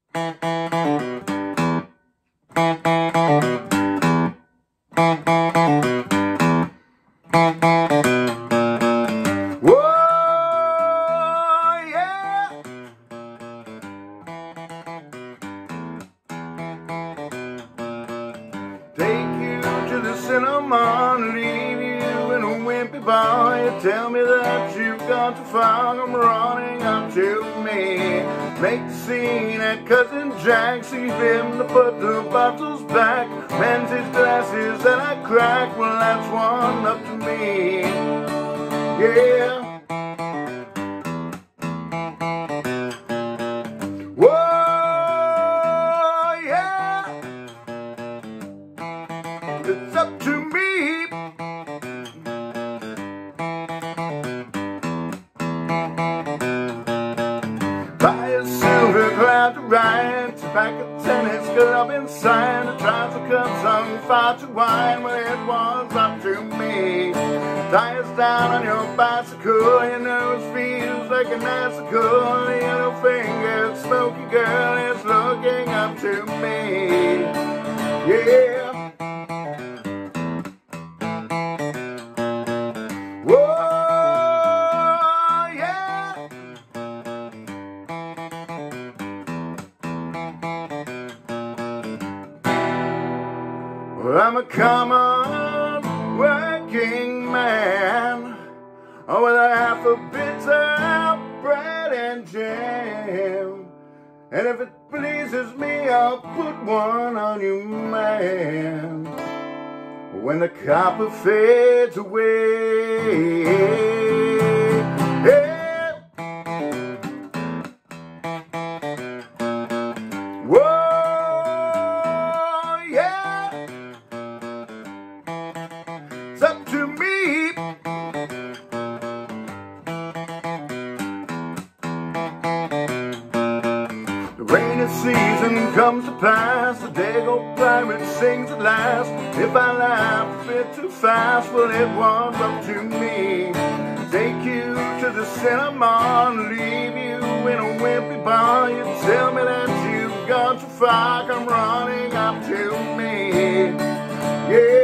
Take you to the cinema, leave you in a wimpy bar. You tell me that you've gone too far, come running up to me. Make the scene at Cousin Jack's, see him to put the bottles back. Mends his glasses that I crack, well that's one up to me. Yeah. It's up to me. Buy a silver cloud to ride, back a tennis club inside. The tries to cut some far to wine, but it was up to me. Tie us down on your bicycle, your nose feels like an icicle. The yellow fingered smoky girl is looking up to me. Yeah. Well, I'm a common working man, with a half a bit of bread and jam. And if it pleases me, I'll put one on you, man, when the copper fades away. Yeah. Whoa. It's up to me. The rainy season comes to pass, the Dago pirate sings at last. If I laugh a bit too fast, well it was up to me. Take you to the cinema, leave you in a wimpy bar. You tell me that you've gone too far, come running up to me. Yeah.